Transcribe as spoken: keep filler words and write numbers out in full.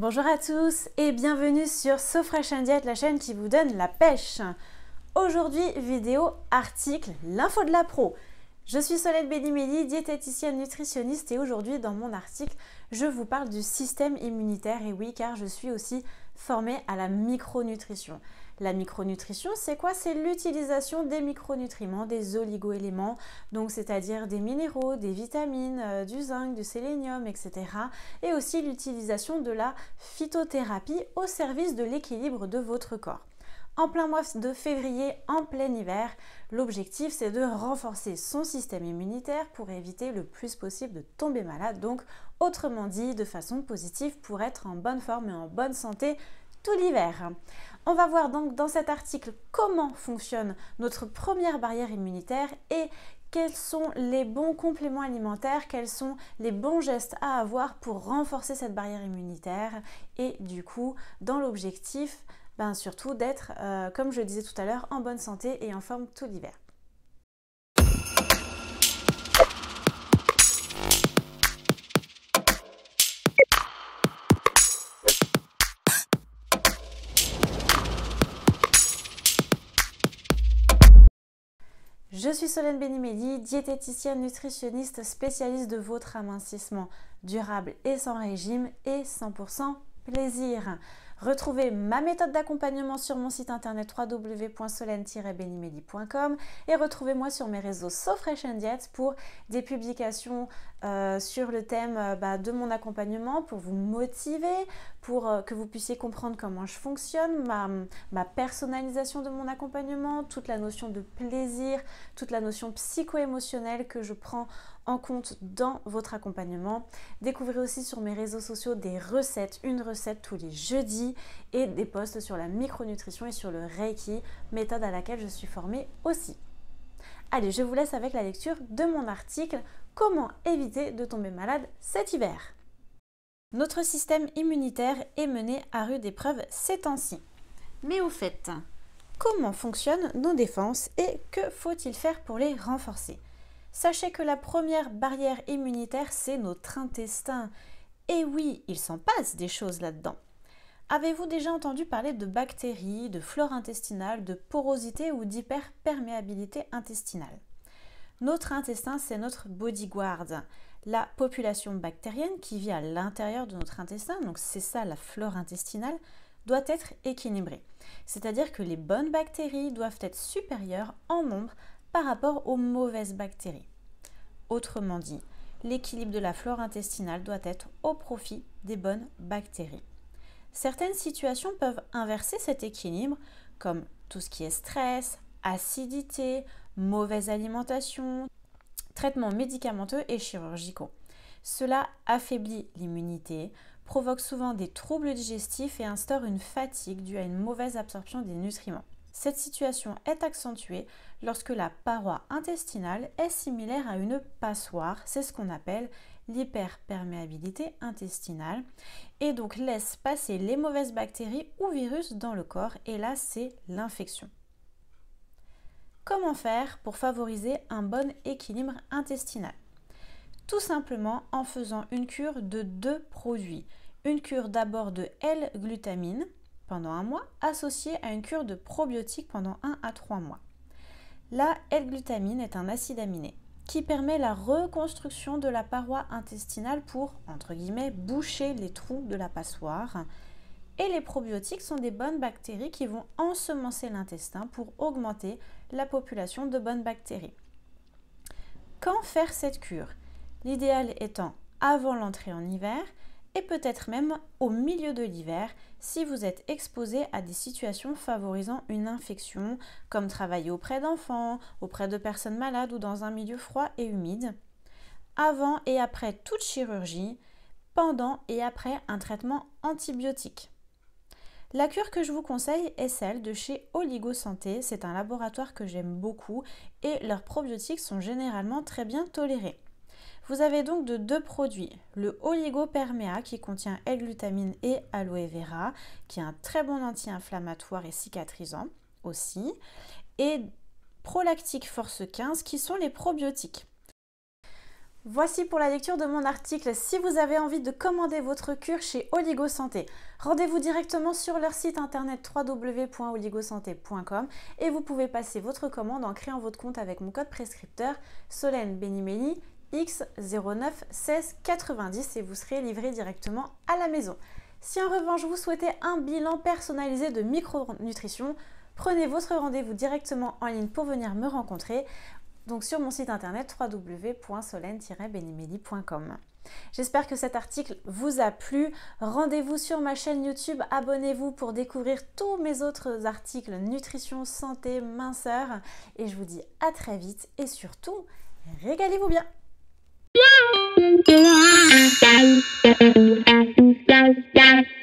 Bonjour à tous et bienvenue sur So Fresh and Diet, la chaîne qui vous donne la pêche. Aujourd'hui, vidéo, article, l'info de la pro. Je suis Solène Benimeli, diététicienne nutritionniste et aujourd'hui dans mon article, je vous parle du système immunitaire et oui car je suis aussi formée à la micronutrition. La micronutrition, c'est quoi? C'est l'utilisation des micronutriments, des oligo-éléments, donc c'est-à-dire des minéraux, des vitamines, euh, du zinc, du sélénium, et cetera. Et aussi l'utilisation de la phytothérapie au service de l'équilibre de votre corps. En plein mois de février, en plein hiver, l'objectif c'est de renforcer son système immunitaire pour éviter le plus possible de tomber malade, donc autrement dit de façon positive pour être en bonne forme et en bonne santé tout l'hiver. On va voir donc dans cet article comment fonctionne notre première barrière immunitaire et quels sont les bons compléments alimentaires, quels sont les bons gestes à avoir pour renforcer cette barrière immunitaire et du coup dans l'objectif ben, surtout d'être, euh, comme je le disais tout à l'heure, en bonne santé et en forme tout l'hiver. Je suis Solène Benimeli, diététicienne nutritionniste spécialiste de votre amincissement durable et sans régime et cent pour cent plaisir. Retrouvez ma méthode d'accompagnement sur mon site internet w w w point solène tiret benimeli point com et retrouvez-moi sur mes réseaux So Fresh and Diet pour des publications euh, sur le thème euh, bah, de mon accompagnement pour vous motiver, pour euh, que vous puissiez comprendre comment je fonctionne, ma, ma personnalisation de mon accompagnement, toute la notion de plaisir, toute la notion psycho-émotionnelle que je prends en compte dans votre accompagnement. Découvrez aussi sur mes réseaux sociaux des recettes, une recette tous les jeudis et des posts sur la micronutrition et sur le Reiki, méthode à laquelle je suis formée aussi. Allez, je vous laisse avec la lecture de mon article « Comment éviter de tomber malade cet hiver ?» Notre système immunitaire est mené à rude épreuve ces temps-ci. Mais au fait, comment fonctionnent nos défenses et que faut-il faire pour les renforcer? Sachez que la première barrière immunitaire, c'est notre intestin. Et oui, il s'en passe des choses là-dedans. Avez-vous déjà entendu parler de bactéries, de flore intestinale, de porosité ou d'hyperperméabilité intestinale? Notre intestin, c'est notre bodyguard. La population bactérienne qui vit à l'intérieur de notre intestin, donc c'est ça la flore intestinale, doit être équilibrée. C'est-à-dire que les bonnes bactéries doivent être supérieures en nombre par rapport aux mauvaises bactéries. Autrement dit, l'équilibre de la flore intestinale doit être au profit des bonnes bactéries. Certaines situations peuvent inverser cet équilibre, comme tout ce qui est stress, acidité, mauvaise alimentation, traitements médicamenteux et chirurgicaux. Cela affaiblit l'immunité, provoque souvent des troubles digestifs et instaure une fatigue due à une mauvaise absorption des nutriments. Cette situation est accentuée lorsque la paroi intestinale est similaire à une passoire, c'est ce qu'on appelle l'hyperperméabilité intestinale, et donc laisse passer les mauvaises bactéries ou virus dans le corps, et là c'est l'infection. Comment faire pour favoriser un bon équilibre intestinal? Tout simplement en faisant une cure de deux produits. Une cure d'abord de L-glutamine, pendant un mois, associée à une cure de probiotiques pendant un à trois mois. La L-glutamine est un acide aminé qui permet la reconstruction de la paroi intestinale pour, entre guillemets, boucher les trous de la passoire. Et les probiotiques sont des bonnes bactéries qui vont ensemencer l'intestin pour augmenter la population de bonnes bactéries. Quand faire cette cure? L'idéal étant avant l'entrée en hiver et peut-être même au milieu de l'hiver si vous êtes exposé à des situations favorisant une infection, comme travailler auprès d'enfants, auprès de personnes malades ou dans un milieu froid et humide, avant et après toute chirurgie, pendant et après un traitement antibiotique. La cure que je vous conseille est celle de chez Oligo Santé, c'est un laboratoire que j'aime beaucoup et leurs probiotiques sont généralement très bien tolérés. Vous avez donc de deux produits, le Oligoperméa qui contient L-glutamine et aloe vera, qui est un très bon anti-inflammatoire et cicatrisant aussi, et Prolactic Force quinze qui sont les probiotiques. Voici pour la lecture de mon article. Si vous avez envie de commander votre cure chez Oligo Santé, rendez-vous directement sur leur site internet w w w point oligo santé point com et vous pouvez passer votre commande en créant votre compte avec mon code prescripteur Solène Benimeli X zéro neuf seize quatre-vingt-dix et vous serez livré directement à la maison. Si en revanche vous souhaitez un bilan personnalisé de micronutrition, prenez votre rendez-vous directement en ligne pour venir me rencontrer. Donc sur mon site internet w w w point solène tiret benimeli point com. J'espère que cet article vous a plu. Rendez-vous sur ma chaîne YouTube, abonnez-vous pour découvrir tous mes autres articles nutrition, santé, minceur. Et je vous dis à très vite et surtout, régalez-vous bien.